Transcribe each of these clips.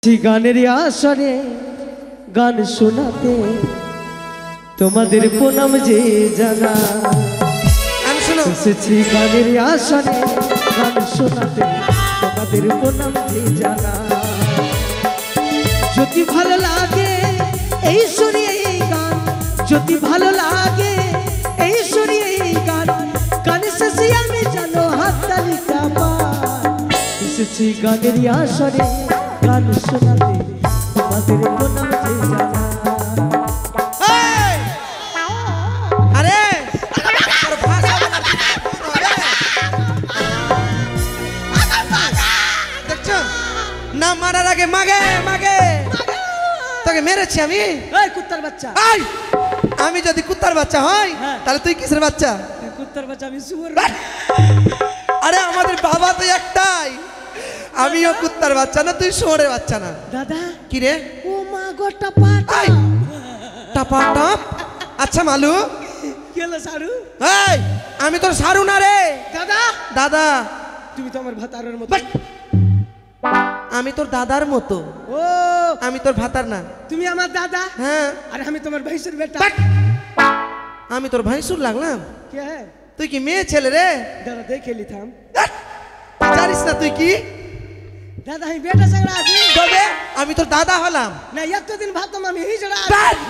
গানের আসরে গান শোনাতে তোমাদের প্রণাম যে জানা। এসেছি গানের আসরে গান শোনাতে তোমাদের প্রণাম যে জানা। যদি ভালো লাগে এই শুনি এই গান, যদি ভালো লাগে এই শুনি এই গান, গান শেষে আমি জানো হাততালিটা পাই। এসেছি গানের আসরে গান শোনাতে তোমাদের প্রণাম যে জানা। আরে দেখছো না, মারার আগে মাগে মাগে তোকে মেরেছি আমি। এই কুত্তার বাচ্চা, আমি যদি কুত্তার বাচ্চা হয় তাহলে তুই কিসের বাচ্চা? তুই কুত্তার বাচ্চা, আমি শুয়োর। আরে আমাদের বাবা তো একটাই, আমিও কুত্তার বাচ্চা না, তুই শুয়োরের বাচ্চা না। দাদা কি রে? ও মা গো টাপা টাপা টাপ। আচ্ছা মালু, কি হলো সারু? এই আমি তোর সারু না রে দাদা। দাদা তুমি তো আমার ভাতারের মতো। আমি তোর দাদার মতো। ও আমি তোর ভাতার না। তুমি আমার দাদা? হ্যাঁ। আরে আমি তোমার ভাইসের বেটা। আমি তোর ভাইসুর লাগলাম? কে হ্যাঁ? তুই কি মেয়ে ছেলে রে? দাদা দেখে লিথাম। জানিস না তুই কি? দাদা আমি বেটা সংরা আছি। তবে আমি তোর দাদা হলাম না, এতদিন ভাবতাম আমি এই জড়া।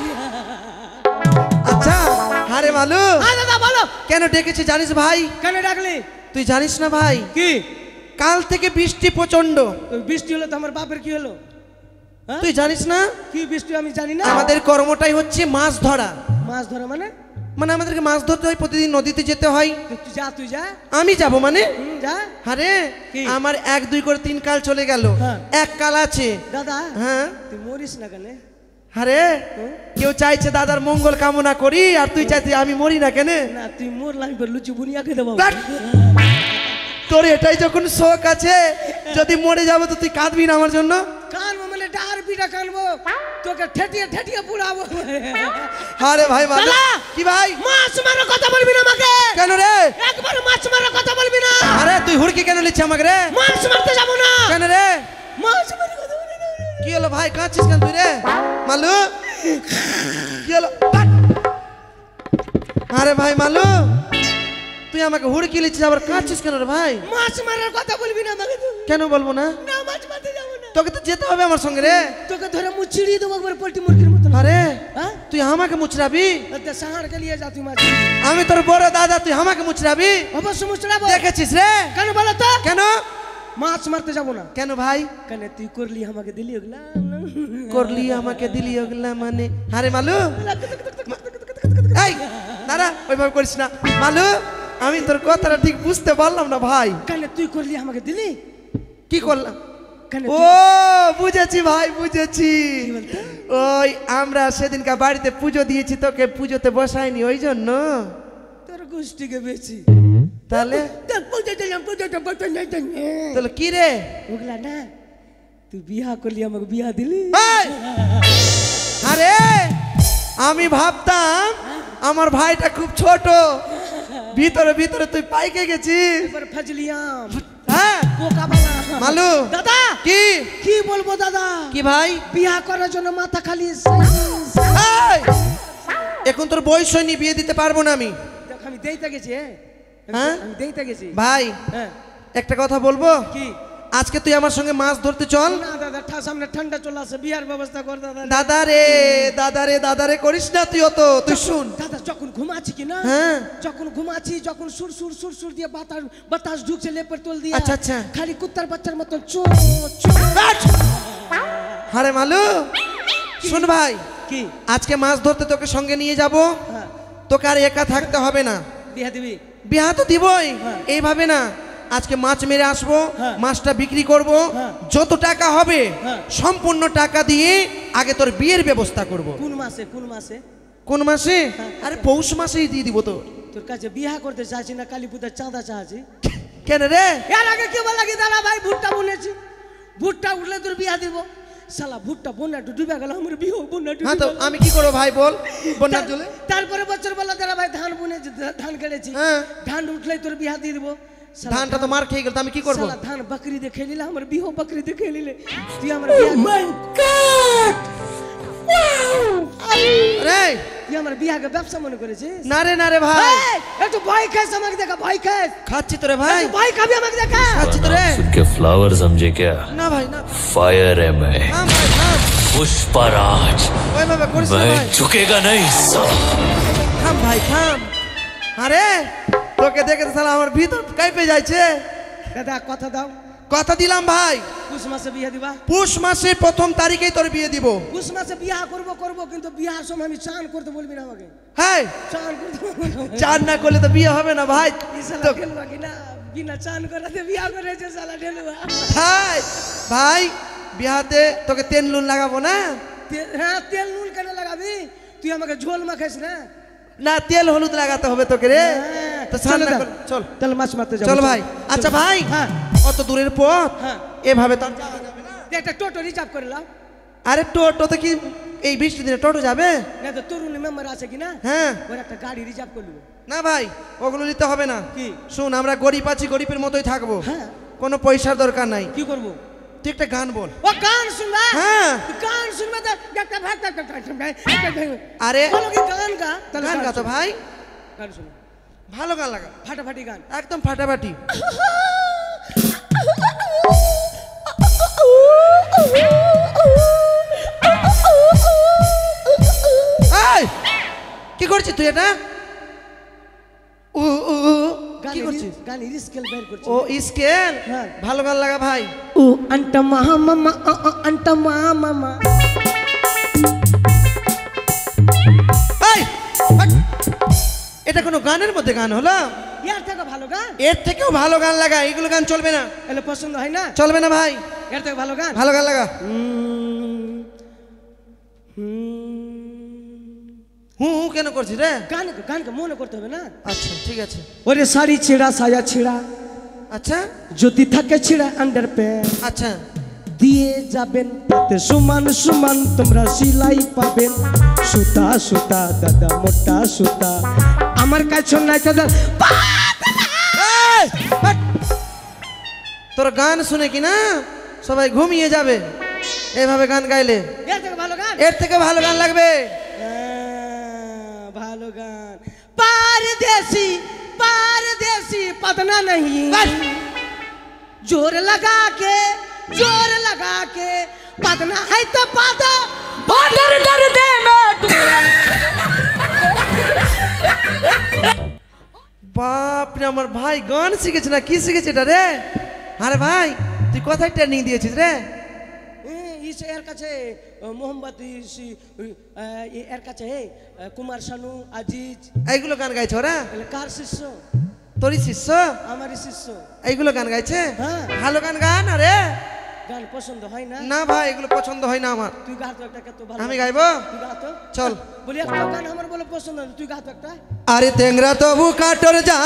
আচ্ছা আরে মালু, হ্যাঁ দাদা বলো। কেন ডেকেছি জানিস ভাই? কেন ডাকলি? তুই জানিস না ভাই, কি কাল থেকে বৃষ্টি প্রচন্ড। বৃষ্টি হলো তো আমার বাপের কি হলো? তুই জানিস না কি বৃষ্টি আমি জানি না। আমাদের কর্মটাই হচ্ছে মাছ ধরা। মাছ ধরা মানে? মানে আমাদেরকে মাছ ধরতে হয়, প্রতিদিন নদীতে যেতে হয়। তুই যা, তুই যা। আমি যাব মানে? যা। আরে আমার 1 2 করে 3 কাল চলে গেল, এক কাল আছে। দাদা হ্যাঁ তুই মরিস না কেন? আরে কেউ চাইছে দাদার মঙ্গল কামনা করি, আর তুই চাইছিস আমি মরি না কেন? না তুই মরলাম লুচি বুনিয়া খেতে দেবো। তোর এটাই যখন শখ আছে, যদি মরে যাবো তো তুই কাঁদবি না আমার জন্য? কানবো মানে ডার পিটা কানবো, তোকে ঠেটিয়ে ঠেটিয়ে পুড়াবো। আরে ভাই ভালো। কি ভাই? মাছ মারার কথা বলবি না আমাকে। কেন রে? একবার মাছ মারার কথা বলবি না। আরে তুই হুড়কি কেন লিখছিস আমাকে রে? মাছ মারতে যাবো না। কেন রে? মাছ মারার কথা বলবি না। কি হলো ভাই, কাঁদছিস কেন তুই রে মালু? কি হলো? আরে ভাই মালু, তুই আমাকে হুড়কি লিখছিস আবার কাঁদছিস কেন রে ভাই? মাছ মারার কথা বলবি না আমাকে। কেন বলবো না? না মাছ মারতে যাবো না। তোকে তো যেতে হবে আমার সঙ্গে রে। তোকে ধরে মুচিড়ি দেবো একবার পোল্ট্রি মুরগির মতো। আরে হ্যাঁ তুই আমাকে মুচড়াবি? সাহার কে নিয়ে যা তুই মাছ। আমি তোর বড় দাদা, তুই আমাকে মুচড়াবি? অবশ্যই মুচড়াবো। দেখেছিস রে? কেন বলো তো? কেন মাছ মারতে যাবো না? কেন ভাই? কেন তুই করলি আমাকে দিলি ওগুলা? করলি আমাকে দিলি ওগুলা মানে? আরে মালু, এই দাঁড়া, ওইভাবে করিস না মালু। আমি তোর কথাটা ঠিক বুঝতে পারলাম না ভাই। কেন তুই করলি আমাকে দিলি? কি করলাম? কেন? ও বুঝেছি ভাই, বুঝেছি। ওই আমরা সেদিনকার বাড়িতে পুজো দিয়েছি, তোকে পুজোতে বসাইনি ওই জন্য। তোর গোষ্ঠীকে বেশি তাহলে তাহলে কি রে? ওগুলা না, তুই বিয়া করলি আমাকে বিয়া দিলি। আরে আমি ভাবতাম আমার ভাইটা খুব ছোট, ভিতরে ভিতরে তুই পাইকে গেছিস। ফজলিয়াম হ্যাঁ মালু। দাদা কি কি বলবো দাদা? কি ভাই? বিয়া করার জন্য মাথা খালি। এখন তোর বয়স হয়নি, বিয়ে দিতে পারবো না আমি। দেখ আমি দেইতে গেছি। হ্যাঁ আমি দেইতে গেছি ভাই। হ্যাঁ একটা কথা বলবো কি? আজকে তুই আমার সঙ্গে মাছ ধরতে চল না দাদা, সামনে ঠান্ডা চলে আসে, বিয়ার ব্যবস্থা কর দাদা। দাদা রে দাদা রে দাদা রে করিস না তুই অত। তুই শুন দাদা, যখন ঘুমাচ্ছি কি না, হ্যাঁ যখন ঘুমাচ্ছি, যখন সুর সুর সুর সুর দিয়ে বাতাস বাতাস ঢুকছে লেপের তোল দিয়ে। আচ্ছা আচ্ছা। খালি কুত্তার বাচ্চার মতন চো। আরে মালু শুন ভাই, কি? আজকে মাছ ধরতে তোকে সঙ্গে নিয়ে যাব। হ্যাঁ তোকে আর একা থাকতে হবে না। বিয়া দিবি? বিয়া তো দিবই, হ্যাঁ। এইভাবে না। আজকে মাছ মেরে আসবো, হ্যাঁ। মাছটা বিক্রি করব, হ্যাঁ। যত টাকা হবে হ্যাঁ। সম্পূর্ণ টাকা দিয়ে আগে তোর বিয়ের ব্যবস্থা করব। কোন মাসে? কোন মাসে? কোন মাসে? হ্যাঁ। আরে পৌষ মাসেই দিয়ে দিব তো। তোর কাছে বিয়া করতে চাচ্ছি না, কালী পূজার চাঁদা চাচ্ছি। কেন রে? এর আগে কি বলা কি দাদা ভাই, ভুট্টা বুনেছি, ভুট্টা উঠলে তোর বিয়া দিব। শালা ভুট্টা বন্যা ডুবে গেল, আমার বিয়ে বন্যা ডুবে। হ্যাঁ তো আমি কি করবো ভাই বল? বন্যার জলে তারপরে বছর বলা দাদা ভাই ধান বুনেছি, ধান কেটেছি, হ্যাঁ। ধান উঠলে তোর বিয়া দিয়ে দিব। ধানটা তো মার খেয়ে গেল, আমি কি করব? শালা ধান বকরি দেখে নিলে, আমার বিহো বকরি দেখে নিলে, তুই আমার বিয়া রে তুই আমার বিয়াকে ব্যবসা মনে করেছিস? না রে ভাই, একটু ভয় খাস আমাকে দেখা, ভয় খাস। খাচ্ছি তো রে ভাই, ভয় খাবি আমাকে দেখা। খাচ্ছি তো রে। के फ्लावर समझे क्या? না ভাই না, फायर है मैं, থাম ভাই থাম, पुष्पराज। ওইভাবে করিস না मैं ভাই, झुकेगा नहीं साला। থাম ভাই থাম। আরে তোকে দেখে তো শালা আমার ভিতর কাঁপে যাচ্ছে। দাদা কথা দাও। কথা দিলাম ভাই, পুষ মাসে বিয়া দিবা। পুষ মাসের 1ম তারিখেই তোর বিয়ে দিব। পুষ মাসে বিয়া করব, কিন্তু বিয়ার সময় আমি চান করতে বলবি না আমাকে। হ্যাঁ, চান করতে বলবি না। চান না করলে তো বিয়ে হবে না ভাই। এই শালা ঢেলুয়া কিনা বিনা চান করাতে বিয়া করেছে শালা ঢেলুয়া। ভাই ভাই বিয়াতে তোকে তেল নুন লাগাবো না? হ্যাঁ, তেল নুন কেন লাগাবি? তুই আমাকে ঝোল মাখাইস না। না, তেল হলুদ লাগাতে হবে তোকে রে। হ্যাঁ, তো স্নান চলো না দাও। করে- চল তাহলে মাছ মারতে যাবো। চল ভাই। আচ্ছা ভাই, হ্যাঁ অত দূরের পথ, হ্যাঁ, এভাবে তো আর যাওয়া যাবে না। একটা টোটো রিজার্ভ করে লাও। আরে টোটোতে কি এই বৃষ্টি দিনে টোটো যাবে? না তো তরুণী মেম্বার আছে কিনা, হ্যাঁ ওর একটা গাড়ি রিজার্ভ করে নেবো। না ভাই, ওগুলো নিতে হবে না। কি? শুন, আমরা গরিব আছি, গরিবের মতোই থাকবো, হ্যাঁ। কোনো পয়সার দরকার নাই। কি করবো? তুই একটা গান বল। ও গান শুনবা? হ্যাঁ। গান শুনবা তো একটা ভাগ আরে বলো কি গান গা? তাহলে গান গা তো ভাই, গান শুনো, ভালো গান লাগা, ফাটাফাটি গান। একদম ফাটাফাটি। এই, কি করছিস তুই এটা? উ উ উ, কি করছিস? গান স্কেল বের করছিস। ও স্কেল, হ্যাঁ। ভালো গান লাগা ভাই। ও আন্টা মামা মামা আন্টা মামা। এই, হাট। এটা কোনো গানের মধ্যে গান হলো? এর থেকে ভালো গান? এর থেকেও ভালো গান লাগা, এগুলো গান চলবে না, এলে পছন্দ হয় না? চলবে না ভাই। এর থেকে ভালো গান? ভালো গান লাগা। হু হু কেন করছিস রে? গানকে মনে করতে হবে না? আচ্ছা ঠিক আছে। ওরে শাড়ি ছেঁড়া, সায়া ছেঁড়া, আচ্ছা যদি থাকে ছেঁড়া আন্ডার প্যান্ট আচ্ছা, দিয়ে যাবেন, তাতে সমান সমান তোমরা সিলাই পাবেন। সুতা সুতা দাদা, মোটা সুতা, আমার কাছে নাই দাদা। এই, হাট। তোর গান শুনে কি না সবাই ঘুমিয়ে যাবে এইভাবে গান গাইলে? এর থেকে ভালো গান? এর থেকে ভালো গান লাগবে। ভালো গান পারদেसी, पारदेसी पतना नहीं, जोर लगा के पतना है तो पादा बॉर्डर कर दे বাপ রে, আমার ভাই গান শিখেছে না কি শিখেছে এটা রে? আরে ভাই তুই কোথায় ট্রেনিং দিয়েছিস রে? इस एर का छे मोहम्मद एर का छे कुमार शानू अजीज এইগুলো গান গাইছে ওরা? कार शिष्य তোরই শিষ্য हमारे शिष्य এইগুলো গান গাইছে? হ্যাঁ। ভালো গান গান। আরে गान पसंद है ना? না ভাই, এগুলো পছন্দ হয় না আমার। तू गा तो একটা কত ভালো আমি গাইবো? तू गा तो চল। বলি একটা গান আমার বলে পছন্দ তুই गा তো একটা। আরে তেংরা তবু কাটর যায়,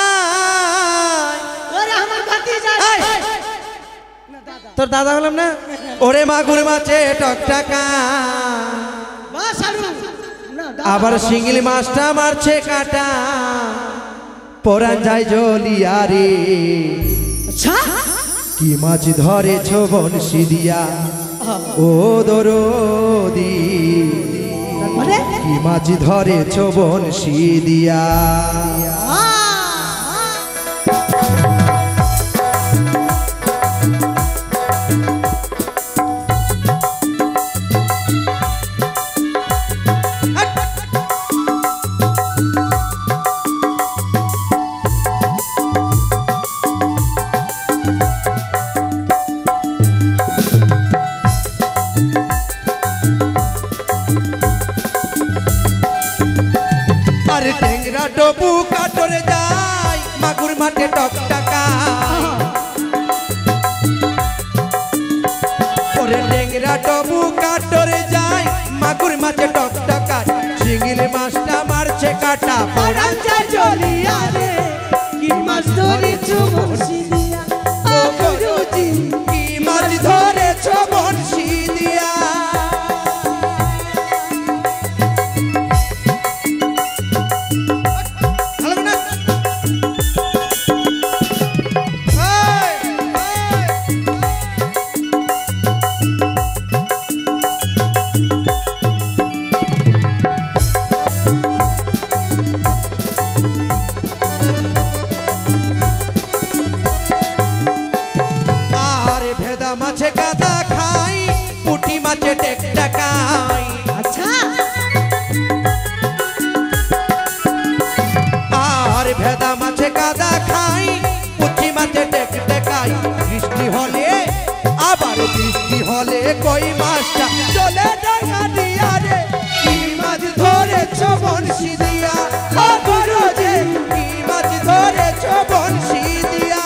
ওরে আমার ভাতিজা এই! না দাদা তোর দাদা হলাম না? ওরে মাগুর মাছে টকটাকা, বাস আরু না দাদা আবার শিঙ্গিল মাছটা মারছে কাটা, পরান যায় জলিয়া রে। আচ্ছা কি মাছ ধরেছ বনশি দিয়া ও দরদি, তারপরে কি মাছ ধরেছ বনশি দিয়া। আরে টেংরা ডবু কাটরে যায় মাগুর মাঠে টকটাকা, ওরে টেংরা ডবু কাটরে যায় মাগুর মাঠে টকটাকা, শিঙিল মাছটা মারছে কাটা, পরান যায় জলিয়া রে কি মাছ ধরেছো বনশি দিয়া ও গুরুজি কি মাছ ধরেছ বনশি দিয়া। কই মাছটা চলে ডাঙা দিয়া রে কি মাছ ধরেছ বনশি দিয়া ও গরো যে কি মাছ ধরেছ বনশি দিয়া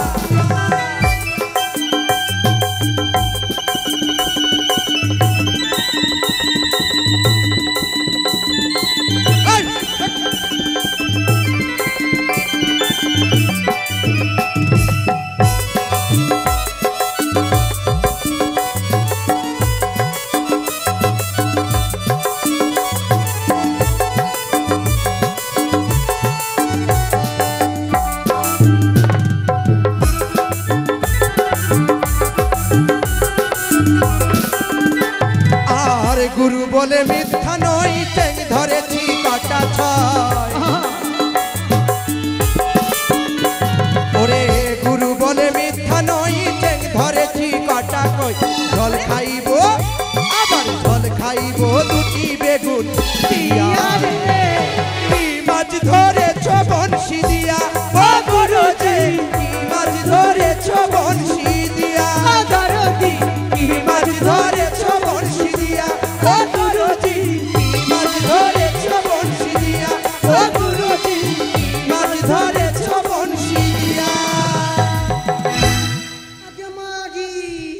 গুরু বলে মিথ্যা নই টেং ধরেছি কাটা ছয় ওরে গুরু বলে মিথ্যা নই টেং ধরেছি কাটা কই জল খাইব আবার জল খাইব দুটি বেগুন দিয়া রে কি মাছ ধরেছ বনশি দিয়া ও গুরুজি কি মাছ ধরেছ বনশি দিয়া দরদি কি মাছ ধরেছ বনশি দিয়া ও গুরুজি কি মাছ ধরেছ বনশি দিয়া ও গুরুজি কি মাছ ধরেছ বনশি দিয়া আগে মাগি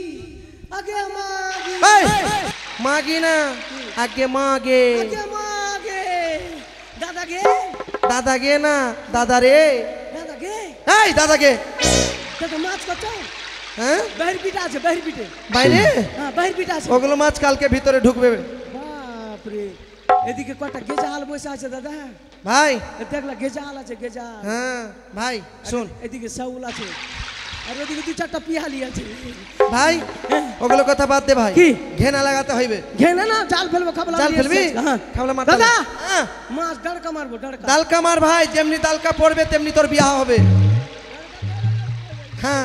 এই মাগি না আগে মাগে আগে মাগে দাদা গে দাদা গে না দাদা রে দাদা গে এই দাদা গে দাদা মাছ কত হ্যাঁ বাহির পিঠা আছে বাহির পিঠে বাইরে হ্যাঁ বাহির পিঠা আছে ওগুলো মাছ কালকে ভিতরে ঢুকবে বাপরে এদিকে কটা গেজাল বসে আছে দাদা ভাই দেখলা গেজাল আছে গেজাল হ্যাঁ ভাই শুন এদিকে সাউল আছে আর ওদিকে দু চারটা পিয়ালি আছে ভাই ওগুলো কথা বাদ দে ভাই কি? ঘেনা লাগাতে হইবে ঘেনা না জাল ফেলবো খাবলা জাল ফেলবি হ্যাঁ খাবলা মার দাদা হ্যাঁ মাছ ডাড়কা মারবো ডাড়কা দালকা মার ভাই যেমনি দালকা পড়বে তেমনি তোর বিয়াহ হবে হ্যাঁ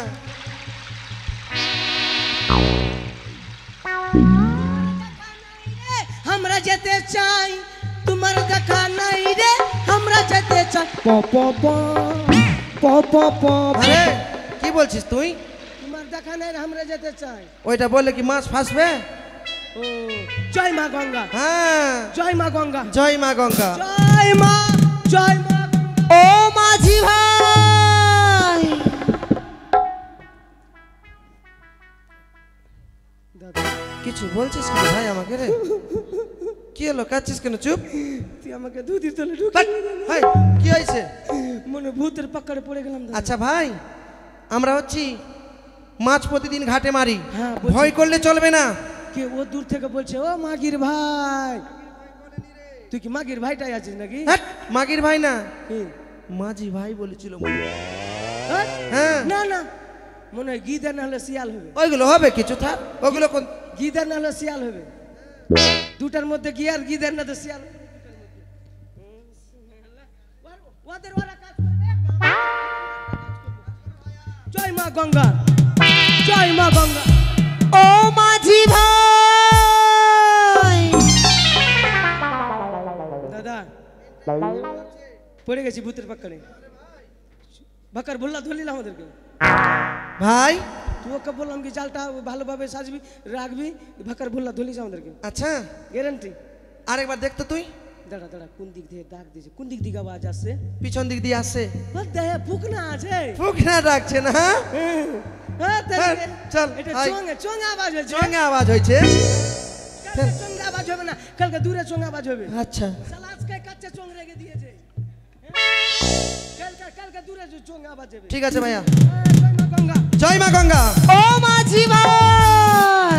আমরা যেতে চাই তোমার দেখা নাই রে আমরা যেতে চাই প প প প প প আরে কি বলছিস তুই তোমার দেখা নাই রে আমরা যেতে চাই ওইটা বললে কি মাছ ফাঁসবে ও জয় মা গঙ্গা হ্যাঁ জয় মা গঙ্গা জয় মা গঙ্গা জয় মা গঙ্গা ও মাঝি ভাই দাদা কিছু বলছিস কেন ভাই আমাকে রে কি হলো কাচ্ছিস কেন চুপ তুই আমাকে দুধের তলে ঢুকে বাট, ভাই কি হয়েছে মনে ভূতের পাকড়ে পড়ে গেলাম দাদা। আচ্ছা ভাই আমরা হচ্ছি মাছ প্রতিদিন ঘাটে মারি হ্যাঁ, বলছি। ভয় করলে চলবে না কে ও দূর থেকে বলছে ও মাগির ভাই তুই কি মাগির ভাইটাই আছিস নাকি হ্যাট, মাগির ভাই না কি? মাঝি ভাই বলেছিল মনে হয়। হ্যাঁ? হ্যাঁ না না মনে হয় গিদার না হলে শিয়াল হবে ওইগুলো হবে কিছু থাক ওগুলো কোন গিদার না হলে শিয়াল হবে দুটার মধ্যে গিয়ার গিদার না তো শিয়াল হবে। ওদের ওরা কাজ করবে। জয় মা গঙ্গা জয় মা গঙ্গা ও মাঝি ভাই দাদা পড়ে গেছি ভূতের পাকড়ে বাকার বললা ধরলিল আমাদেরকে ভাই তুই ওকে বললাম কি জালটা ভালোভাবে সাজবি রাখবি ভাকার বললা ধরলিস আমাদেরকে আচ্ছা গ্যারান্টি আরেকবার দেখতো তুই দাঁড়া দাঁড়া কোন দিক দিয়ে ডাক দিয়েছে কোন দিক থেকে আওয়াজ আসছে পিছন দিক দিয়ে আসছে দেহে ফুকনা আছে ফুকনা ডাকছে না হ্যাঁ? হ্যাঁ, তাহলে চল, এটা হাই। চোঙে আওয়াজ হয়েছে সঙ্গে আওয়াজ হয়েছে কালকে চোঙে আওয়াজ হবে না কালকে দূরে চোঙে আওয়াজ হবে আচ্ছা শালা আজকে কাছে চোঙ রেখে দিয়েছে কালকে দূরে চোঙে আওয়াজ হবে ঠিক আছে ভাইয়া জয় মা গঙ্গা জয় মা গঙ্গা ও মাঝি ভাই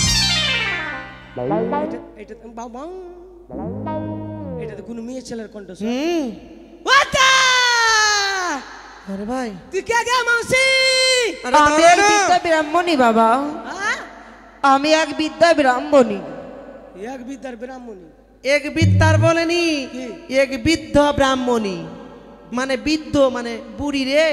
এটা বাবা এটা তো কোনো মেয়ে ছেলের কণ্ঠ হুম ওটা আরে ভাই তুই কে গে মাসি আরে আমি দাঁড়া এক না। বিদ্যা ব্রাহ্মণী বাবা হ্যাঁ আমি এক বিদ্যা ব্রাহ্মণী এক বিদ্যার ব্রাহ্মণী এক বিদ্যার বলেনি কি? এক বৃদ্ধ ব্রাহ্মণী মানে বৃদ্ধ মানে বুড়ি রে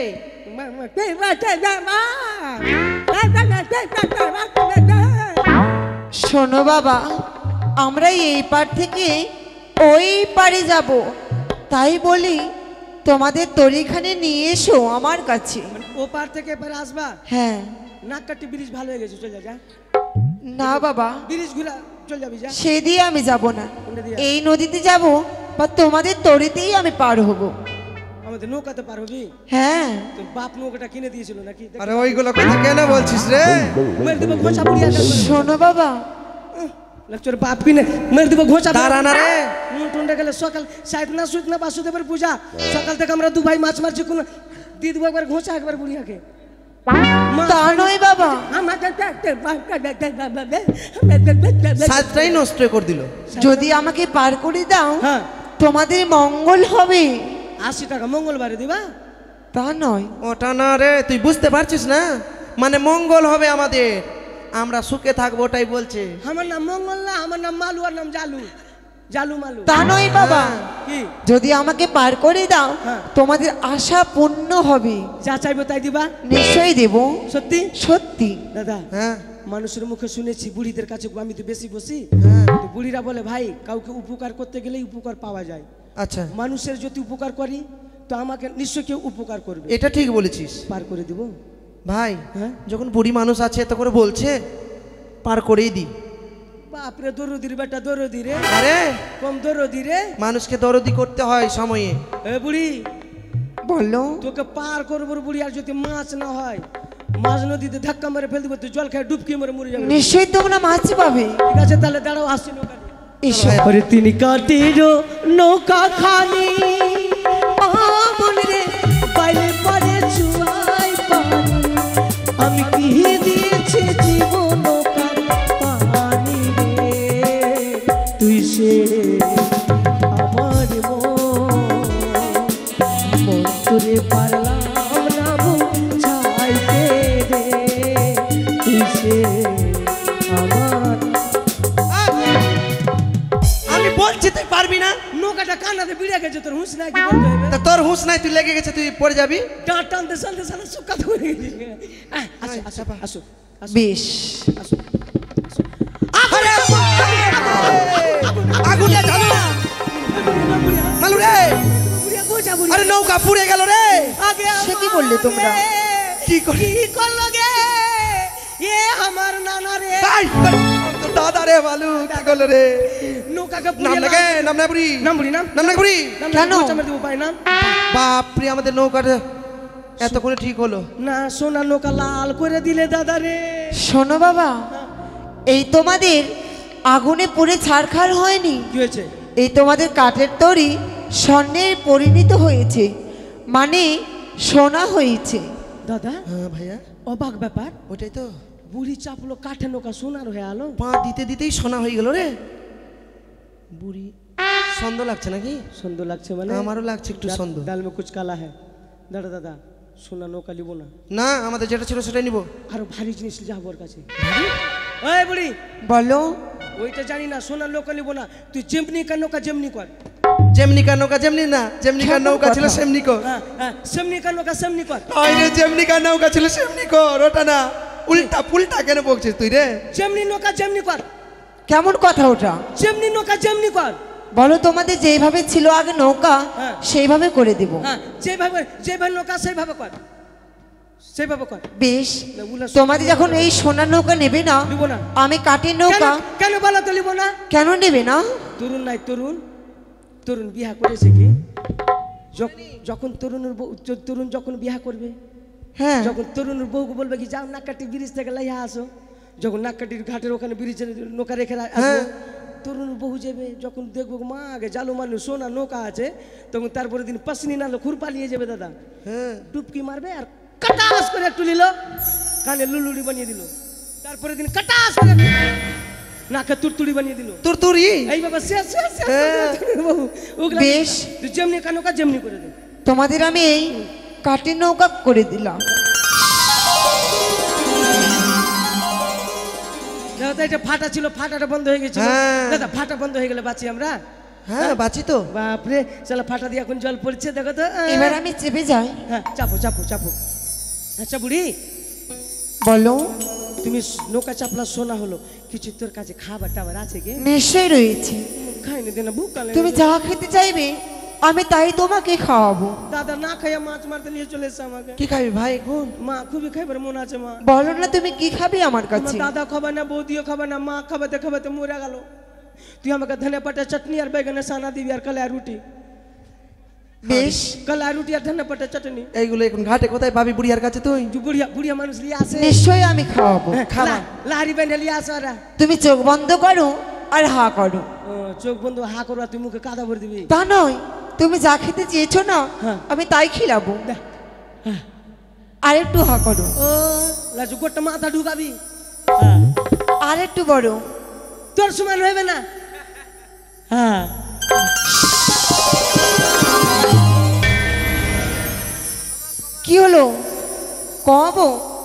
শোনো বাবা আমরা এই পার থেকে ওই পারে যাব তাই বলি তোমাদের তরিখানে নিয়ে এসো আমার কাছে ও পার থেকে এবার আসবা হ্যাঁ নাক কাটি ব্রিজ ভালো হয়ে গেছে চলে যা না বাবা, ব্রিজ ঘুরা চল যাবি যা। সে দিয়ে আমি যাব না, কোনটা দিয়ে? এই নদীতে যাব বা তোমাদের তরিতেই আমি পার হব। আমাদের নৌকাতে পার হবি? হ্যাঁ। তোর বাপ নৌকাটা কিনে দিয়েছিল নাকি? আরে ওইগুলো কথা কেন বলছিস রে? মেরে দেবো ঘোষা পুড়িয়া যাবে। শোনো বাবা, তোর বাপ কিনে মেরে দেবো ঘোষা। দাঁড়া না রে। টুন্ডে গেলে সকাল সাইড না সুইট না বাসুদেবের পূজা, সকাল থেকে আমরা দু ভাই মাছ মারছি, কোনো দিয়ে দেবো একবার ঘোষা একবার বুড়িয়াকে। তা নয় বাবা, সাতটাই নষ্ট করে দিল। যদি আমাকে পার করে দাও হ্যাঁ, তোমাদের মঙ্গল হবে। 80 টাকা মঙ্গলবারে দিবা? তা নয়, ওটা না রে, তুই বুঝতে পারছিস না, মানে মঙ্গল হবে আমাদের, আমরা সুখে থাকবো ওটাই বলছে। আমার নাম মঙ্গল না, আমার নাম মালু, আর নাম জালু, জালু মালু। তা নয় বাবা, কি? যদি আমাকে পার করে দাও হ্যাঁ। তোমাদের আশা পূর্ণ হবে। যা চাইবো তাই দিবা? নিশ্চয়ই দেব। সত্যি? সত্যি। দাদা, হ্যাঁ মানুষের মুখে শুনেছি, বুড়িদের কাছে আমি তো বেশি বসি, হ্যাঁ। তো বুড়িরা বলে ভাই কাউকে উপকার করতে গেলেই উপকার পাওয়া যায়। আচ্ছা, মানুষের যদি উপকার করি তো আমাকে নিশ্চয় কেউ উপকার করবে। এটা ঠিক বলেছিস পার করে দিব ভাই। হ্যাঁ। যখন বুড়ি মানুষ আছে এত করে বলছে, পার করেই দি। বাপরে দরদির বেটা, দরদি রে, আরে কম দরদি রে। মানুষকে দরদি করতে হয় সময়ে। এ বুড়ি, বলো। তোকে পার করবো বুড়ি, আর যদি মাছ না হয় মাছ নদীতে ধাক্কা মেরে ফেল দিব, তুই জল খেয়ে ডুবকি মেরে মরে যাবে। নিশ্চয়ই তোমরা মাছ পাবে। ঠিক আছে তাহলে দাঁড়াও, আসছি নৌকা নিয়ে। এসো। আরে তিনি কাটির নৌকা খানি রে, বাইরে পারে চুয়াই পানি, আমি কি দিয়েছি জীবন নৌকা পানি রে, তুই সে আমার মন তোরে পারলাম না বুঝাইতে রে, তুই সে আমার। আমি বলছি তুই পারবি না। নৌকাটা কানাতে বিড়ে গেছে, তোর হুঁশ নাই কি বলতে হবে? তা তোর হুঁশ নাই, তুই লেগে গেছে, তুই পড়ে যাবি। ডাঁট টানতে টানতে সালা সুক্কা ধরে গেছে। আসো আসো আসো আসো বেশ। আসো। আরে আগুনে জ্বালো মালু রে। বুড়িয়া গোজা বুড়িয়া। আরে নৌকা পুড়ে গেল রে। আগে সে কি বললে তোমরা? কি করে? কি করলো গে? এ আমার নানা রে। ভাই তোর দাদা রে মালু, কি করলো রে? নৌকাকে নাম পুড়িয়ে লাগে, নাম না বুড়ি, নাম বুড়ি নাম নাম না বুড়ি। কেন? দেবো পাই না বাপরে, আমাদের নৌকাটা এত করে ঠিক হলো না, সোনা নৌকা লাল করে দিলে দাদা রে। শোনো বাবা, এই তোমাদের আগুনে পুড়ে ছারখার হয়নি, কি হয়েছে? এই তোমাদের কাঠের তরি স্বর্ণে পরিণত হয়েছে, মানে সোনা হয়েছে। দাদা হ্যাঁ ভাইয়া, অবাক ব্যাপার, ওটাই তো। বুড়ি চাপলো কাঠের নৌকা সোনার হয়ে আলো। পা দিতে দিতেই সোনা হয়ে গেল রে। বুড়ি সন্দেহ লাগছে নাকি? সুন্দর লাগছে মানে? আমারও লাগছে একটু সন্দেহ। ডাল মে কুচ কালা হ্যাঁ। দাদা দাদা, সোনা নৌকা লিবো না, না, আমাদের যেটা ছিল সেটাই নিবো। আরো ভারী জিনিস যাবো ওর কাছে। ওই বুড়ি, বলো। ওইটা জানি না, সোনার নৌকা লিবো না, তুই যেমনি কার নৌকা যেমনি কর। যেমনি কার নৌকা যেমনি না, যেমনি কার নৌকা ছিল সেমনি কর। হ্যাঁ হ্যাঁ, সেমনি কার নৌকা সেমনি কর। আরে যেমনি কার নৌকা ছিল সেমনি কর, ওটা না। উল্টা পুল্টা কেন বকছিস তুই রে? যেমনি নৌকা যেমনি কর, কেমন কথা ওটা? যেমনি নৌকা যেমনি কর। বলো, তোমাদের যেভাবে ছিল আগে নৌকা হ্যাঁ। সেইভাবে করে দেব। হ্যাঁ, যেভাবে নৌকা সেইভাবে কর, সেইভাবে কর। বেশ। না, উল্লাস। তোমাদের যখন এই সোনার নৌকা নেবে না, নিব না। আমি কাঠের কেন নৌকা। কেন বলো তো লিবো না? কেন নেবে না? তরুণ নাই, তরুণ তরুণ বিয়া করেছে কি? যখন তরুণ যখন বিয়া করবে, হ্যাঁ। যখন তরুণের বউকে বলবে কি যাও নাককাটি ব্রিজ থেকে লাইয়া আসো, যখন নাককাটির ঘাটের ওখানে ব্রিজের নৌকা রেখে আসো, তরুণের বউ যাবে, যখন দেখবো মা আগে জালু মানুষ সোনা নৌকা আছে, তখন তারপরে দিন পাসনি নালো খুর পালিয়ে যাবে দাদা। হ্যাঁ, ডুবকি মারবে আর কাটাস করে একটু নিল, কানে লুলুড়ি বানিয়ে দিল, তারপরে দিন কাটাস করে নাকে তুরতুড়ি বানিয়ে দিল। তোর তোরই এইভাবে শেষ শেষ শেষ বেশ। যেমনি কানো কাজ যেমনি করে দে। তোমাদের আমি এই কাঠের নৌকা করে দিলাম। দাদা এটা ফাটা ছিল, ফাটাটা বন্ধ হয়ে গেছিল। হ্যাঁ। দাদা ফাটা বন্ধ হয়ে গেলে বাঁচি আমরা? হ্যাঁ বাঁচি তো। বাপরে, শালা ফাটা দিয়ে এখন জল পড়ছে, দেখো তো। এবার আমি চেপে যাই। হ্যাঁ, চাপো চাপো চাপো। আচ্ছা বুড়ি, বলো। তুমি নৌকা চাপলা সোনা হলো, কিছু তোর কাছে খাবার টাবার আছে কি? নিশ্চয়ই রয়েছে, খাইনি দে না, বুক কালে। তুমি যা খেতে চাইবে আমি তাই তোমাকে খাওয়াবো। দাদা না খাইয়া মাছ মারতে নিয়ে চলে এসছে আমাকে। কি খাবি ভাই এখন? মা খুবই খাইবার মন আছে মা। বলো না তুমি কি খাবে আমার আমার কাছে? দাদা খাবে না, বৌদিও খাবে না, মা খাবাতে খাবাতে মরে গেল। তুই আমাকে ধনে পাতা চাটনি আর বেগুনের সানা দিবি আর কালা রুটি। বেশ, কালা রুটি আর ধনে পাতা চাটনি। এইগুলো এখন ঘাটে কোথায় পাবি বুড়িয়ার কাছে তুই? বুড়িয়া বুড়িয়া মানুষ লিয়ে আসে। নিশ্চয়ই আমি খাওয়াবো। খাওয়া। লারি বেঁধে লিয়ে আসে ওরা। তুমি চোখ বন্ধ করো আর হা করো। চোখ বন্ধ হা করো, তুই মুখে কাদা ভরে দিবি। তা নয়, তুমি যা খেতে চেয়েছো না হ্যাঁ। আমি তাই খিলাবো। আর একটু হা করো। ও লাজু গোটা মাথা ঢুকাবি। আর একটু বড়। তোর সমান হইবে না। হ্যাঁ কি হলো কবো?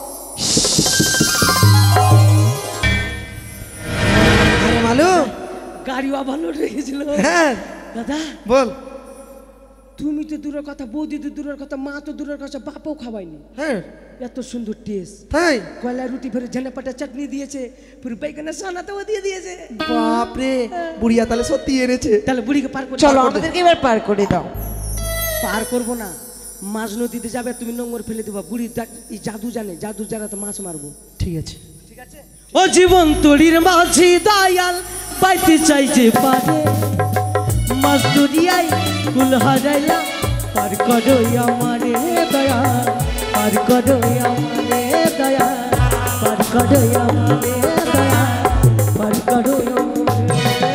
আরে মালু। গাড়ি আবার লোড হয়ে গেছিল। হ্যাঁ দাদা বল। তুমি তো দূরের কথা, বৌদি তো দূরের কথা, মা তো দূরের কথা, বাপও খাওয়াইনি। হ্যাঁ এত সুন্দর টেস্ট। তাই? কয়লা রুটি ফেরে ঝেনে পাটা চাটনি দিয়েছে, পুরো বেগুনের সানাতেও দিয়ে দিয়েছে। বাপরে, বুড়িয়া তাহলে সত্যি এনেছে। তাহলে বুড়িকে পার করে চলো আমাদেরকে এবার পার করে দাও। পার করবো না, মাছ নদীতে যাবে, তুমি নোংর ফেলে দেবা। বুড়ি এই জাদু জানে, জাদু জানা তো মাছ মারবো। ঠিক আছে। ও জীবন তরির মাঝি দয়াল পাইতে চাইতে পারে, মাছ দরিয়ায় কুল হারাইলা, পার করো আমারে দয়াল, পার করো আমারে দয়াল, পার করো আমারে দয়াল, পার করো আমারে।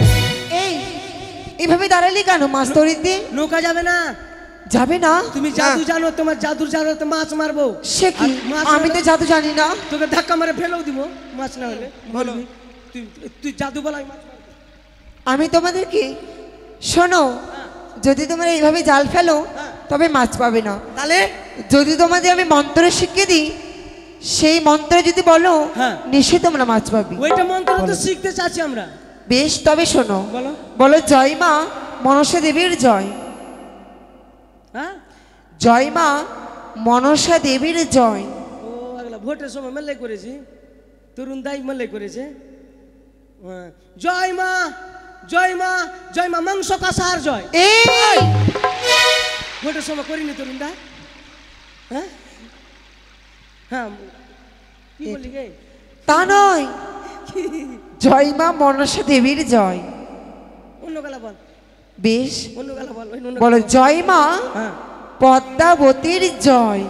এইভাবে দাঁড়ালি কেন? মাছ ধরিতে নৌকা যাবে না। যাবে না? তুমি জাদু জানো, তোমার জাদুর জানো তো মাছ মারবো। সে কি? আর মাছ আমি তো জাদু জানি না। তোকে ধাক্কা মারে ফেলেও দিব মাছ না হলে। বলবি তুই তুই জাদু বলাই মাছ মারবো। আমি তোমাদেরকে শোনো, যদি তোমরা এইভাবে জাল ফেলো তবে মাছ পাবে না। তাহলে যদি তোমাদের আমি মন্ত্র শিখিয়ে দিই, সেই মন্ত্র যদি বলো হ্যাঁ। নিশ্চয়ই তোমরা মাছ পাবে। ওইটা মন্ত্র তো শিখতে চাচ্ছি আমরা। বেশ, তবে শোনো, বলো। বলো জয় মা মনসা দেবীর জয়। হ্যাঁ জয় মা মনসা দেবীর জয়। ও আগলা ভোটের সময় মেলে করেছি, তরুণ দাই মেলে করেছে। হ্যাঁ, জয় মা জয় মা জয় মা মাংস কাসার জয়। এই ভোটের সময় করিনি তরুণ দা। হ্যাঁ হ্যাঁ কি বলি গে? তা নয়, জয় মা মনসা দেবীর জয়। অন্য গালা বল। বেশ, অন্য গালা বল। অন্য বলো গালা বল। জয় মা হ্যাঁ পদ্মাবতীর জয়।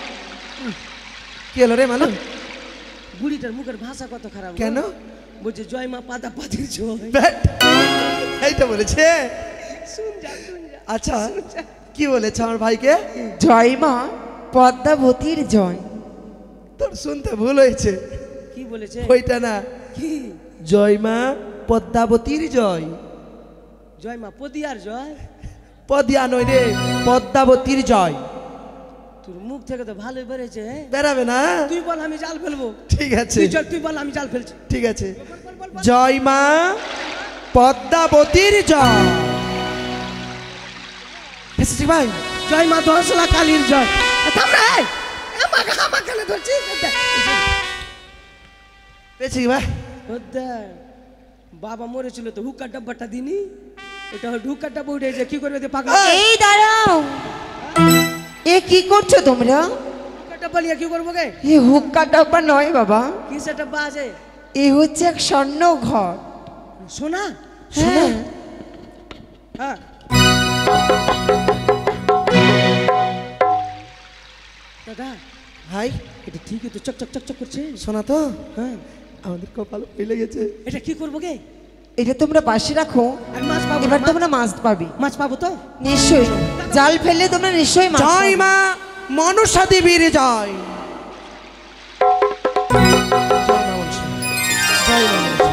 কি হলো রে মালু? বুড়িটার মুখের ভাষা কত খারাপ। কেন? বলছে জয় মা পাতা পাতির জয়। ব্যাট। এইটা বলেছে? শুন যা শুন যা। আচ্ছা কি বলেছে আমার ভাইকে? জয় মা পদ্মাবতীর জয়। তোর শুনতে ভুল হয়েছে, কি বলেছে? ওইটা না। কি? জয় মা পদ্মাবতীর জয়। জয় মা পদিয়ার জয়। পদিয়া নয় রে, পদ্মাবতীর জয়। তোর মুখ থেকে তো ভালোই বেড়েছে। বেরাবে না? তুই বল আমি জাল ফেলবো। ঠিক আছে তুই চল, তুই বল আমি জাল ফেলছি। ঠিক আছে। জয় মা পদ্মাবতীর জয়। এসেছি ভাই। জয় মা দশলা কালীর জয়। থাম রে, আমাকে আমাকে কেন ধরছিস? পেয়েছি ভাই। ওদের বাবা মরেছিল তো হুক্কার ডাব্বাটা দিনি, ওটা হুক্কার ডাব্বা উঠে যে কি করবে পাগল। এই দাঁড়াও, এ কি করছো তোমরা? হুক্কার ডাব্বা নিয়ে কি করবো গে? এ হুক্কা ডাব্বা নয় বাবা, কি সেটা ডাব্বা আছে? এ হচ্ছে এক স্বর্ণ ঘর। সোনা? হ্যাঁ, হ্যাঁ দাদা ভাই এটা ঠিকই তো চক চক চক চক করছে। শোনা তো, হ্যাঁ আমাদের কপাল ফেলে গেছে। এটা কি করবো গে? এটা তোমরা পাশে রাখো, আর মাছ পাবো? এবার তোমরা মাছ পাবে মাছ পাবো তো? নিশ্চয়ই। জাল ফেললে তোমরা নিশ্চয়ই মাছ জয় পাবে। মা মনসা দেবীর জয়। জয় মা মনসা।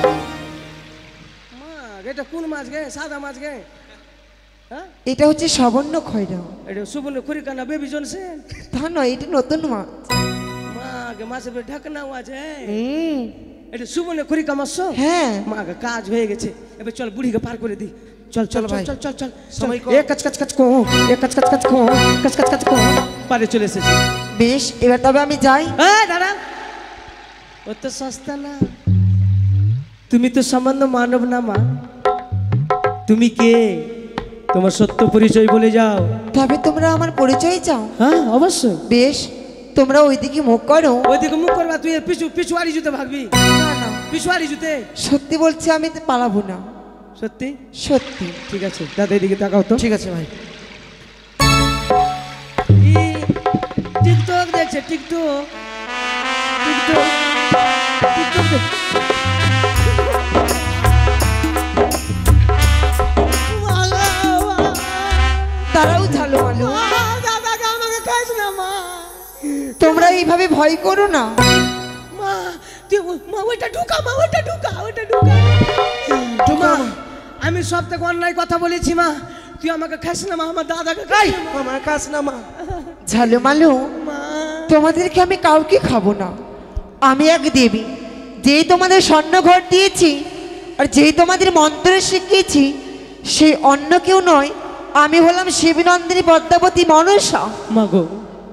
মাছ এটা কোন মাছ গে? সাদা মাছ গে? হ্যাঁ এটা হচ্ছে স্বর্ণ খয়রা। এটা সুবর্ণ খরিকানা বেবি জনসেন। তা নয়, এটা নতুন মাছ। মা গে মাছের পেটে ঢাকনাও আছে। হুম, এটা সুবর্ণ খরিকা মাছ। হ্যাঁ। মা গে কাজ হয়ে গেছে, এবার চল বুড়িকে পার করে দি। চল চল চল ভাই। চল চল চল সময় কম। এ কাচ কাচ কাচ কো, এ কাচ কাচ কাচ কো, কাচ কাচ কাচ কো। পারে চলে এসেছি। বেশ, এবার তবে আমি যাই। এই দাঁড়া, ও তো সস্তা না। তুমি তো সামান্য মানব না মা। তুমি কে? তোমার সত্য পরিচয় বলে যাও। তবে তোমরা আমার পরিচয় চাও? হ্যাঁ অবশ্যই। বেশ, তোমরা ওইদিকে মুখ করো। ওইদিকে মুখ করবা, তুই পিছুয়ারি জুতে ভাগবি। না না, পিছুয়ারি জুতে। সত্যি বলছি, আমি তো পালাবো না। সত্যি? সত্যি। ঠিক আছে দাদা, এদিকে তাকাও তো। ঠিক আছে ভাই। টিকটক দেখছে, টিকটক টিকটক টিকটক দেখ। তারাও ঝালো মালো। দাদাকে আমাকে খাইস না মা। তোমরা এইভাবে ভয় করো না। মা তুই মা ওইটা ঢুকা, মা ওইটা ঢুকা, ওইটা ঢুকা। মা আমি সব থেকে অন্যায় কথা বলেছি মা, তুই আমাকে খাইস না মা, আমার দাদাকে খাই। আমার কাছ না মা। ঝালো মালো, মা তোমাদেরকে আমি কাউকে খাবো না। আমি এক দেবী, যেই তোমাদের স্বর্ণ ঘর দিয়েছি আর যেই তোমাদের মন্ত্র শিখিয়েছি, সেই অন্য কেউ নয়, আমি হলাম শিবনন্দিনী পদ্মাবতী মনসা। মা গো,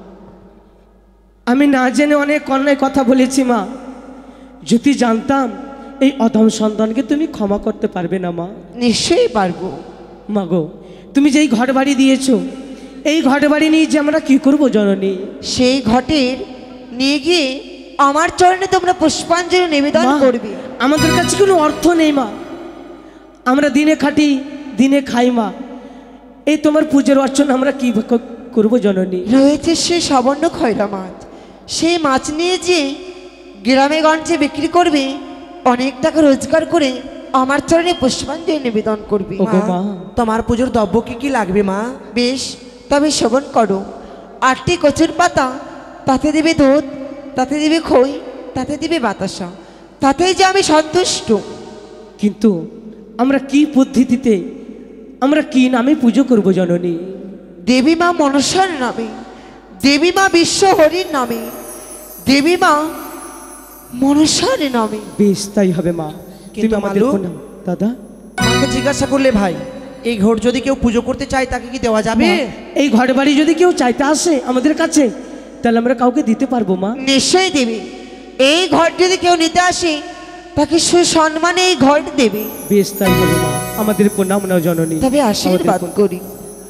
আমি না জেনে অনেক অন্যায় কথা বলেছি মা। যদি জানতাম এই অধম সন্তানকে তুমি ক্ষমা করতে পারবে না মা। নিশ্চয়ই পারবো। মা গো, তুমি যেই ঘর বাড়ি দিয়েছো, এই ঘর বাড়ি নিয়ে যে আমরা কি করবো জননী? সেই ঘটের নিয়ে গিয়ে আমার চরণে তোমরা পুষ্পাঞ্জলি নিবেদন মা, করবে। আমাদের কাছে কোনো অর্থ নেই মা, আমরা দিনে খাটি দিনে খাই মা। এই তোমার পুজোর অর্চনা আমরা কি করবো জননী? রয়েছে সে সাবর্ণ খয়রা মাছ, সেই মাছ নিয়ে যে গ্রামে গঞ্জে বিক্রি করবে, অনেক টাকা রোজগার করে আমার চরণে পুষ্পাঞ্জলি নিবেদন করবে। ওগো মা, তোমার পুজোর দ্রব্য কি কি লাগবে মা? বেশ, তবে শ্রবণ করো। 8টি কচুর পাতা, তাতে দিবে দুধ, তাতে দিবে খই, তাতে দিবে বাতাসা, তাতেই যে আমি সন্তুষ্ট। কিন্তু আমরা কি পদ্ধতিতে, আমরা কি নামে পুজো করবো জননী? দেবী মা মনসার নামে, দেবী মা বিশ্ব হরির নামে, দেবী মা মনসার নামে। বেশ তাই হবে মা। কিন্তু তুমি আমাদের মালু? প্রণাম। দাদা, আমাকে জিজ্ঞাসা করলে ভাই, এই ঘর যদি কেউ পুজো করতে চায় তাকে কি দেওয়া যাবে? এই ঘর বাড়ি যদি কেউ চাইতে আসে আমাদের কাছে, তাহলে আমরা কাউকে দিতে পারবো মা? নিশ্চয়ই দেবে। এই ঘর যদি কেউ নিতে আসে, তাকে সুসম্মানে এই ঘর দেবে। বেশ তাই হবে মা, আমাদের প্রণাম নাও জননী। তবে আশীর্বাদ আমাদের করি।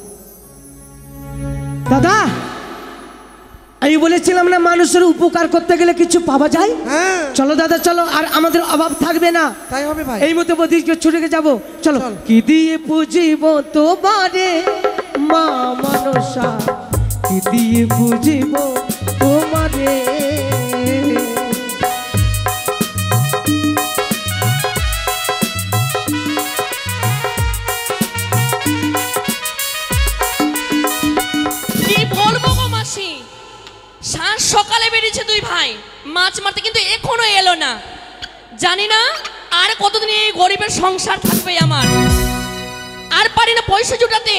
দাদা, আমি বলেছিলাম না মানুষের উপকার করতে গেলে কিছু পাওয়া যায়। হ্যাঁ চলো দাদা চলো, আর আমাদের অভাব থাকবে না। তাই হবে ভাই। এই মতো বদিকে ছুটে যাবো। চলো। চল। কি দিয়ে পুজিব তোমারে মা মনসা, কি দিয়ে পুজিব তোমারে। কি বলবো গো মাসি, সাত সকালে বেরিয়েছে দুই ভাই মাছ মারতে, কিন্তু এখনো এলো না। জানি না আর কতদিন এই গরিবের সংসার থাকবে আমার। আর পারি না পয়সা জোটাতে।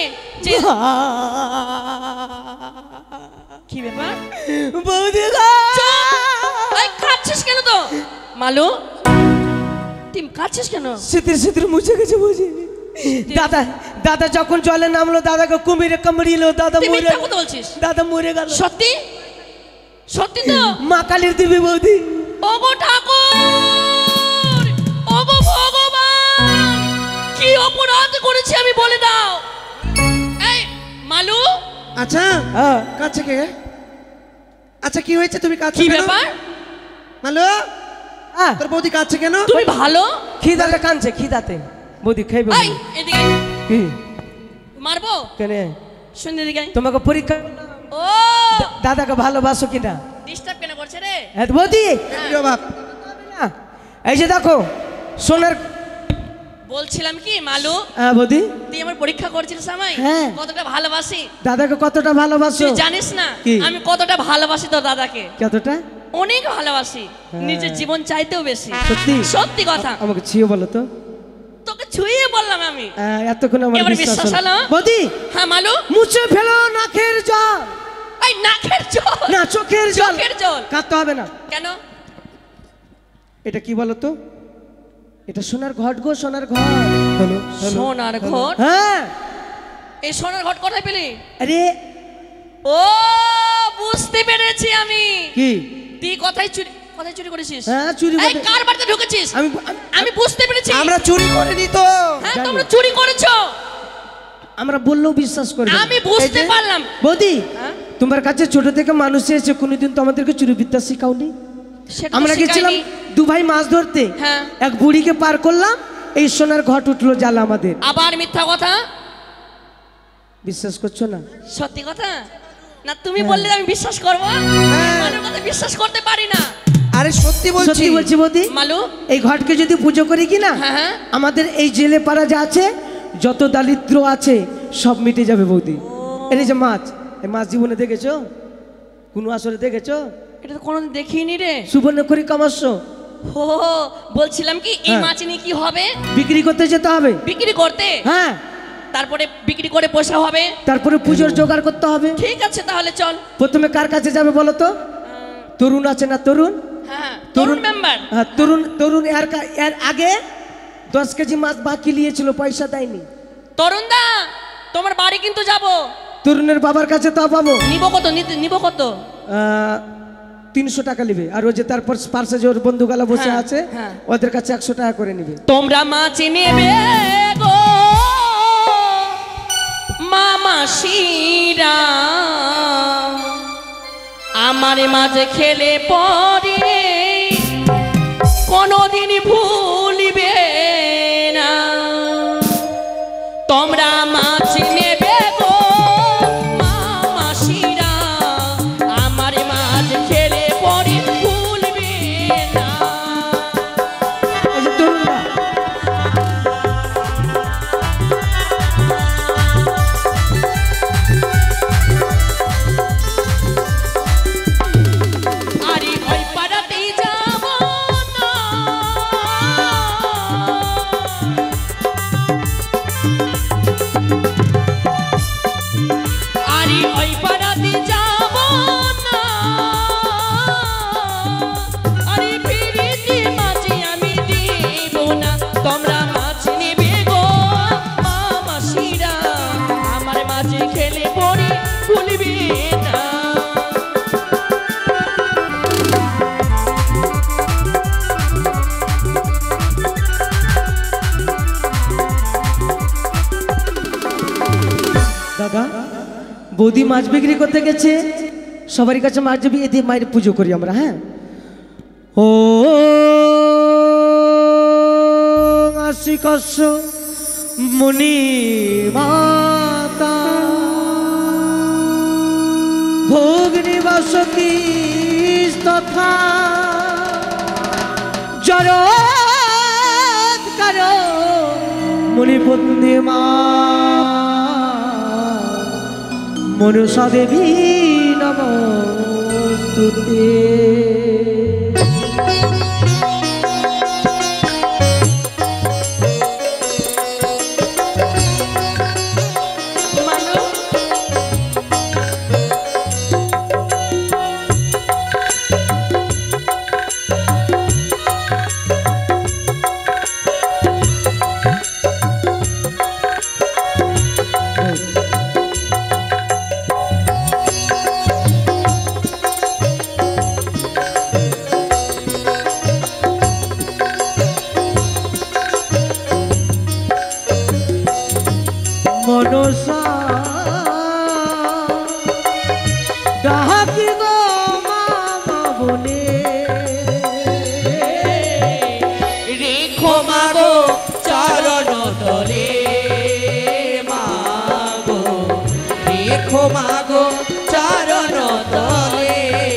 কি ব্যাপার বৌদি কাঁদছিস কেন? তো মালু, তুই কাঁদছিস কেন? শীতের শীতের মুছে গেছে বুঝি। দাদা দাদা যখন জলে নামলো, দাদাকে কুমিরে কামড়িলো, দাদা তুই মরে, মিথ্যা কথা বলছিস। দাদা মরে গেল। সত্যি সত্যি তো? মা কালীর দিবি বৌদি। ওগো ঠাকুর, ওগো ভগবান, কি অপরাধ করেছি আমি বলে দাও। এই মালু। আচ্ছা হ্যাঁ। কাছে কে? আচ্ছা কি হয়েছে, তুমি কাছে কি কেন? ব্যাপার? হ্যালো, হ্যাঁ, তোর বৌদি কাছে কেন? তুমি ভালো? খিদাতে কানছে, খিদাতে। বৌদি খাইবে এই এদিকে কি মারবো কেন? শুন এদিকে। তোমাকে পরীক্ষা, ও দাদাকে ভালোবাসো কিনা? ডিস্টার্ব কেন করছে রে? হ্যাঁ বৌদি, প্রিয় বাপ, এই যে দেখো সোনার। বলছিলাম কি মালু, হ্যাঁ বৌদি, তুই আমার পরীক্ষা করছিস আমায় হ্যাঁ। কতটা ভালোবাসি দাদাকে কতটা ভালোবাসো তুই জানিস না? কি? আমি কতটা ভালোবাসি তোর দাদাকে, কতটা? অনেক ভালোবাসি, হ্যাঁ। নিজের জীবন চাইতেও বেশি। সত্যি? সত্যি কথা, আমাকে ছিও বলো তো। তোকে ছুঁয়ে বললাম আমি। এতক্ষণ আমার এবার বিশ্বাস বিশ্বাস হলো। হলো? বৌদি, হ্যাঁ মালু। মুছে ফেলো নাকের জল। এই নাকের জল না, চোখের জল। চোখের জল কাঁদতে হবে না। কেন? এটা কি বলো তো? এটা সোনার ঘট গো, সোনার ঘট। হ্যালো সোনার ঘট? হ্যাঁ। এই সোনার ঘট কোথায় পেলি? আরে ও বুঝতে পেরেছি আমি। কি? তুই কোথায় চুরি করেছিস? হ্যাঁ, চুরি এই করতে- কার বাড়িতে ঢুকেছিস? আমি- আমি বুঝতে পেরেছি। আমরা চুরি করিনি তো। হ্যাঁ জানি। তোমরা চুরি করেছো। আমরা বললেও বিশ্বাস করবে না। আমি বুঝতে এই যে, পারলাম। বৌদি হ্যাঁ? তোমার কাছে ছোট থেকে মানুষ এসে কোনোদিন তো আমাদেরকে চুরি বিদ্যা শিখাওনি। সেটা তো আমরা গেছিলাম শিখায়নি। দু ভাই মাছ ধরতে, হ্যাঁ। এক বুড়িকে পার করলাম, এই সোনার ঘট উঠলো জাল আমাদের। আবার মিথ্যা কথা, বিশ্বাস করছো না? সত্যি কথা না, তুমি বললে আমি বিশ্বাস করবো? মানুষ কথা বিশ্বাস করতে পারি না। আরে সত্যি বলছি। সত্যি বলছি বৌদি, মালু, এই ঘটকে যদি পুজো করি কি না, হ্যাঁ, হ্যাঁ। আমাদের এই জেলে পাড়া যা আছে যত দারিদ্র আছে সব মিটে যাবে বৌদি। এই যে মাছ, এই মাছ জীবনে দেখেছো? কোনো আসরে দেখেছো? এটা তো কোনোদিন দেখিনি রে। সুবর্ণখড়ি কামাশ্য ও বলছিলাম কি এই হ্যাঁ। মাছ নিয়ে কি হবে? বিক্রি করতে যেতে হবে। বিক্রি করতে? হ্যাঁ, তারপরে বিক্রি করে পয়সা হবে। তারপরে পুজোর জোগাড় করতে হবে। ঠিক আছে তাহলে চল। প্রথমে কার কাছে যাবে বলো তো? তরুণ আছে না তরুণ? হ্যাঁ, তরুণ মেম্বার। হ্যাঁ, তরুণ এর আগে 10 কেজি মাছ বাকি নিয়েছিল, পয়সা দেয়নি। তরুণ দা, তোমার বাড়ি কিন্তু যাব। তরুণের বাবার কাছে তা পাবো। নিব কত? নিব কত? 300 টাকা নিবে, আর ওই যে তারপর পার্শ্বে যে ওর বন্ধুগুলা বসে হ্যাঁ, আছে হ্যাঁ। ওদের কাছে 100 টাকা করে নিবে। তোমরা মাছ নেবে গো মামাসিরা, আমার মাঝে খেলে পরে কোনোদিন ভুলিবে না। তোমরা মাছ নেবে গো মামাসিরা, আমার মাঝে খেলে পরে ভুলবে না। এই যে তরুণরা, আরে ওই পাড়াতেই যাব না, আরে ওই পাড়াতে যাব না, আরে ফিরিতে মাঝে আমি দেব না। তোমরা মাছ নেবে গো মামাসিরা, আমার মাঝে খেলে পড়ে ভুলবে না। দাদা বৌদি মাছ বিক্রি করতে গেছে, সবারই কাছে মাছ যাবি, এদিকে মায়ের পুজো করি আমরা। হ্যাঁ, ও আশিকস্য মুনি মাতা ভোগনিবাসতি তথা জরৎকার মুনিপত্নী মা মনসা দেবী নমস্তুতে। মানো মনসা ডাকি গো মামা বলে, রেখো মাগো চরণ তলে, মাগো রেখো মাগো চরণ তলে।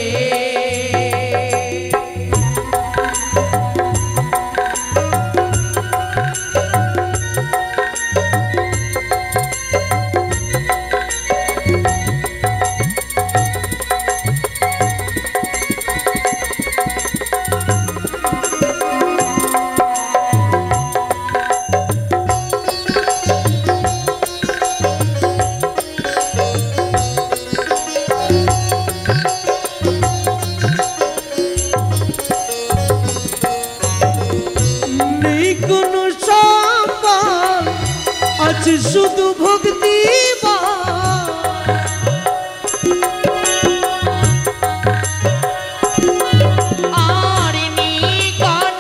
নেই কোনো সম্বল, আছে শুধু ভক্তি। আর নিকন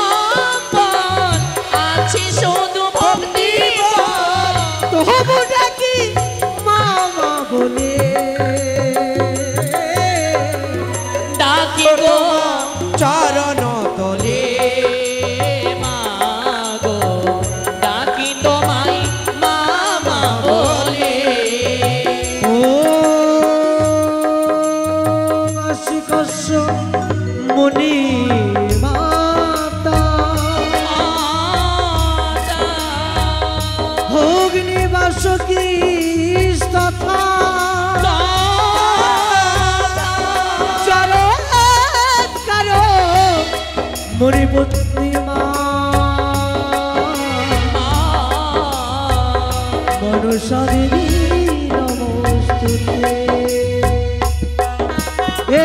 সম্পদ আছে শুধু ভক্তি। তবু ডাকি বাসকি তথা চরৎকার মরিবন্দি মা মনসাদেবী নমস্তুতে। হে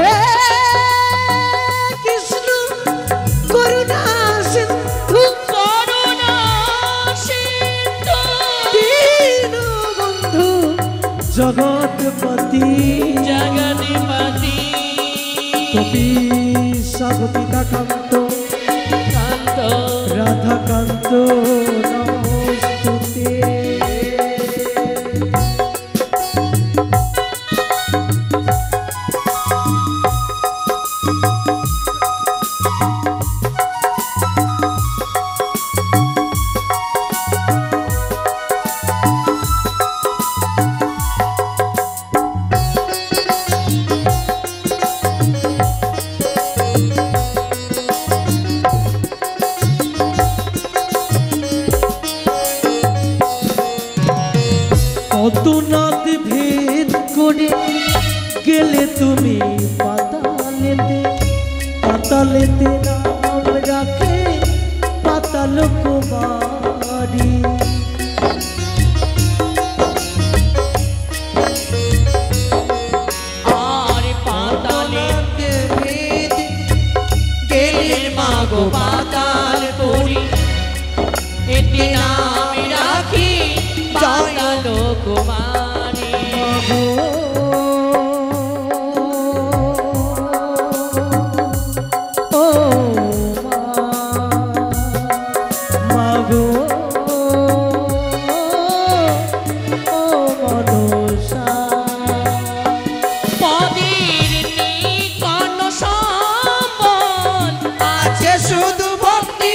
কৃষ্ণ করুণা সিন্ধু দীনবন্ধু জগৎপতি কবি স্বাগতিকা কান্ত রাধাকান্ত নমস্তুতে। অতনাদ ভেদ করে গেলে তুমি পাতালেতে, পাতালেতে নাম রাখে পাতাল কুমারী। আর পাতালেতে ভেদ গেলে মাগো পাতাল পুরী, এতে নাম রাখি পাতাল কুমারী। ও মাগো ও মনসা পদের নিকন সম্বল আছে শুধু ভক্তি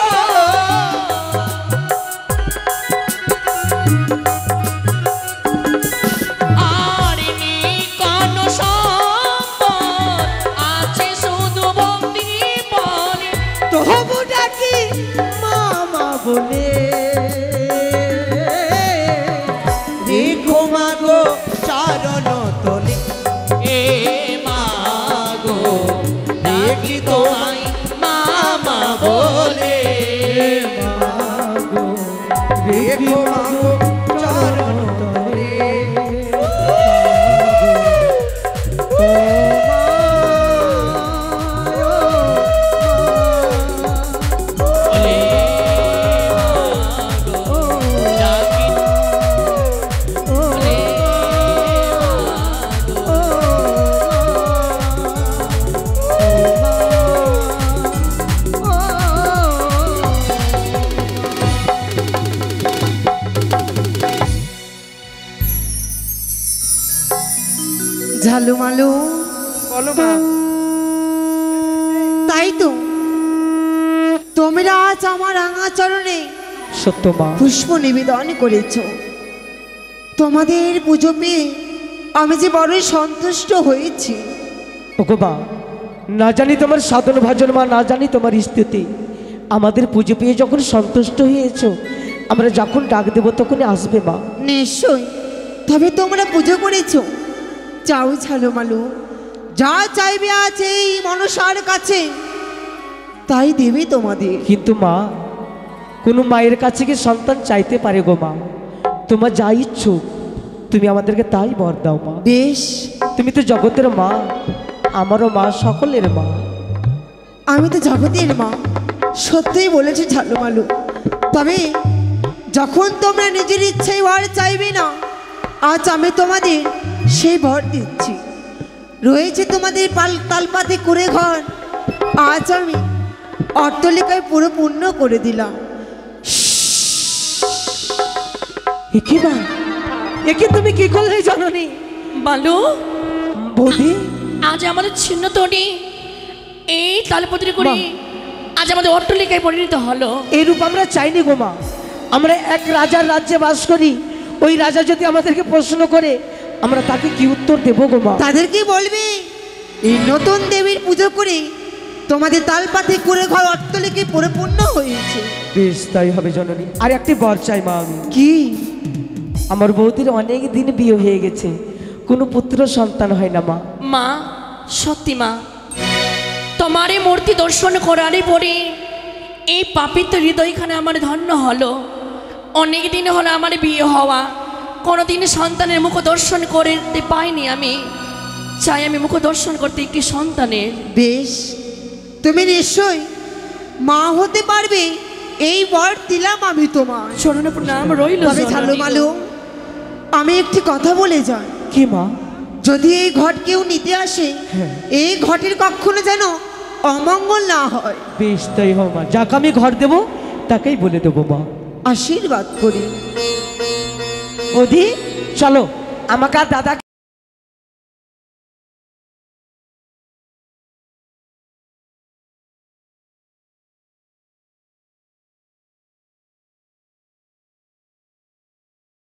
আর নিকন সম্বল আছে শুধু ভক্তি বলে। তবু ডাকি মামা বলে রেখো মাগো চরণ তলে, এ মাগো দেখি তোমায় মামা বলে। মাগো রেখো মাগো চরণ তলে, বলে মাগো ডাকি বলে মাগো ঝালুমালু বলো মা। তাই তো তোমরা আজ আমার রাঙা চরণে সত্য মা পুষ্প নিবেদন করেছ। তোমাদের পুজো পেয়ে আমি যে বড়ই সন্তুষ্ট হয়েছি। ওগো মা, না জানি তোমার সাধন ভজন মা, না জানি তোমার স্তুতি। আমাদের পুজো পেয়ে যখন সন্তুষ্ট হয়েছো, আমরা যখন ডাক দেবো তখনই আসবে মা। নিশ্চয়, তবে তোমরা পুজো করেছো, চাও ঝালুমালু যা চাইবে আজ এই মনসার কাছে তাই দেবে তোমাদের। কিন্তু মা, কোনো মায়ের কাছে কি সন্তান চাইতে পারে গো মা? তোমার যা ইচ্ছুক তুমি আমাদেরকে তাই বর দাও মা। বেশ, তুমি তো জগতের মা, আমারও মা, সকলের মা। আমি তো জগতের মা, সত্যিই বলেছি ঝালুমালু। তবে যখন তোমরা নিজের ইচ্ছায় বর চাইবে না, আজ আমি তোমাদের সেই বর দিচ্ছি। রয়েছে তোমাদের তালপাতে করে ঘর, আজ আমি অট্টালিকায় পুরো পূর্ণ করে দিলাম। একি মা, একে তুমি কি করলে জাননি? বালু, বৌদি, আজ আমাদের ছিন্ন তরি এই তালপত্রী করে মা। আজ আমাদের অট্টালিকায় পরিণত হলো। এই রূপ আমরা চাইনি গো মা। আমরা এক রাজার রাজ্যে বাস করি, ওই রাজা যদি আমাদেরকে প্রশ্ন করে আমরা তাকে কি উত্তর দেবো গো মা? তাদেরকে বলবে এই নতুন দেবীর পুজো করে তোমাদের তালপাতে করে ঘর অট্টালিকায় পরিপূর্ণ হয়েছে। বেশ, তাই হবে জননী। আর একটি বর চাই মা আমি। কি আমার বৌদির অনেক দিন বিয়ে হয়ে গেছে, কোনো পুত্র সন্তান হয় না মা। মা সত্যি মা, তোমার এই মূর্তি দর্শন করারই পরে এই পাপিত হৃদয়খানে আমার ধন্য হলো। অনেক দিন হলো আমার বিয়ে হওয়া, কোনোদিন সন্তানের মুখ দর্শন করতে পাইনি আমি। চাই আমি মুখ দর্শন করতে একটি সন্তানের। বেশ, তুমি নিশ্চয়ই মা হতে পারবে, এই বর দিলাম আমি তোমার। চরণে প্রণাম রইল। তবে ঝালুমালু, আমি একটি কথা বলে যাই। কি মা? যদি এই ঘট কেউ নিতে আসে, এই ঘটের কখনো যেন অমঙ্গল না হয়। বেশ তাই হোক মা, যাকে আমি ঘর দেবো তাকেই বলে দেবো মা। আশীর্বাদ করি। বৌদি চলো, আমাকে আর দাদা